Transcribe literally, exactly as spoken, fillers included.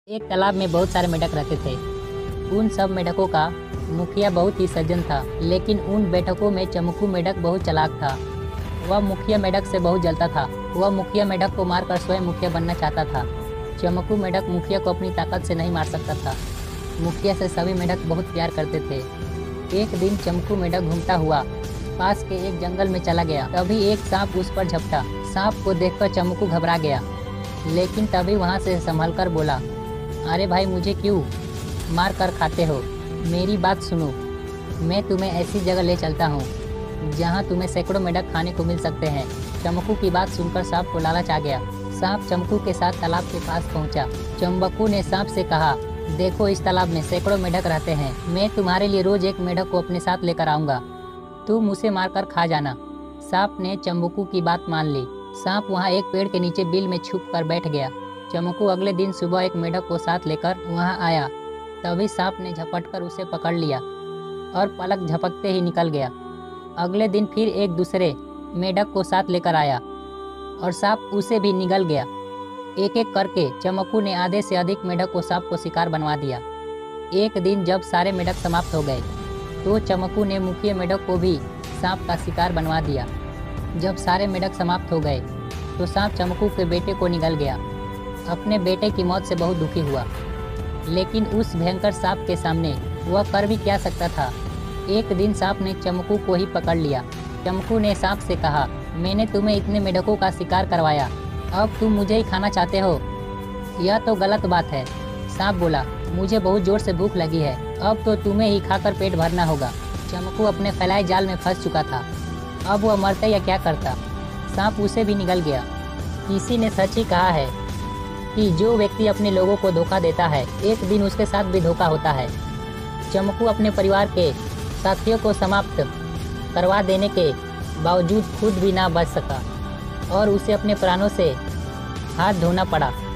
एक तालाब में बहुत सारे मेढक रहते थे। उन सब मेढकों का मुखिया बहुत ही सज्जन था, लेकिन उन मेढकों में चमकू मेढक बहुत चालाक था। वह मुखिया मेढक से बहुत जलता था। वह मुखिया मेढक को मारकर स्वयं मुखिया बनना चाहता था। चमकू मेढक मुखिया को अपनी ताकत से नहीं मार सकता था। मुखिया से सभी मेढक बहुत प्यार करते थे। एक दिन चमकू मेढक घूमता हुआ पास के एक जंगल में चला गया। तभी एक सांप उस पर झपटा। सांप को देखकर चमकू घबरा गया, लेकिन तभी वहाँ से संभल कर बोला, अरे भाई, मुझे क्यों मार कर खाते हो? मेरी बात सुनो, मैं तुम्हें ऐसी जगह ले चलता हूँ जहाँ तुम्हें सैकड़ों मेढक खाने को मिल सकते हैं। चमकू की बात सुनकर सांप को लालच आ गया। सांप चमकू के साथ तालाब के पास पहुँचा। चंबकू ने सांप से कहा, देखो, इस तालाब में सैकड़ों मेढक रहते हैं। मैं तुम्हारे लिए रोज एक मेढक को अपने साथ लेकर आऊँगा, तुम उसे मारकर खा जाना। सांप ने चंबकू की बात मान ली। सांप वहाँ एक पेड़ के नीचे बिल में छुप कर बैठ गया। चमकू अगले दिन सुबह एक मेढक को साथ लेकर वहाँ आया। तभी सांप ने झपटकर उसे पकड़ लिया और पलक झपकते ही निकल गया। अगले दिन फिर एक दूसरे मेढक को साथ लेकर आया और सांप उसे भी निगल गया। एक एक करके चमकू ने आधे से अधिक मेढक को सांप को शिकार बनवा दिया। एक दिन जब सारे मेढक समाप्त हो गए तो चमकू ने मुखिया मेढक को भी सांप का शिकार बनवा दिया। जब सारे मेढक समाप्त हो गए तो सांप चमकू के बेटे को निगल गया। अपने बेटे की मौत से बहुत दुखी हुआ, लेकिन उस भयंकर सांप के सामने वह कर भी क्या सकता था। एक दिन सांप ने चमकू को ही पकड़ लिया। चमकू ने सांप से कहा, मैंने तुम्हें इतने मेढकों का शिकार करवाया, अब तुम मुझे ही खाना चाहते हो? यह तो गलत बात है। सांप बोला, मुझे बहुत जोर से भूख लगी है, अब तो तुम्हें ही खाकर पेट भरना होगा। चमकू अपने फैलाए जाल में फंस चुका था। अब वह मरता या क्या करता? सांप उसे भी निगल गया। किसी ने सच ही कहा है कि जो व्यक्ति अपने लोगों को धोखा देता है, एक दिन उसके साथ भी धोखा होता है। चमकू अपने परिवार के साथियों को समाप्त करवा देने के बावजूद खुद भी ना बच सका और उसे अपने प्राणों से हाथ धोना पड़ा।